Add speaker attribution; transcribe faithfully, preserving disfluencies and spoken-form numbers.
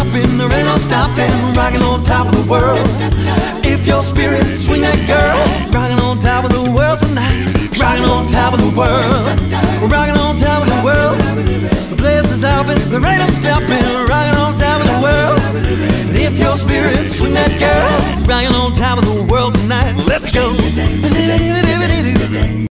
Speaker 1: stopping, there ain't no stopping. Rockin' on top of the world. If your spirit swing that girl, rockin' on top of the world tonight. Rockin' on top of the world. Rockin' on top of the world. The place is open, there ain't no stopping. Rockin' on top of the world. And if your spirit swing that girl, rockin' on top of the world tonight. Let's go.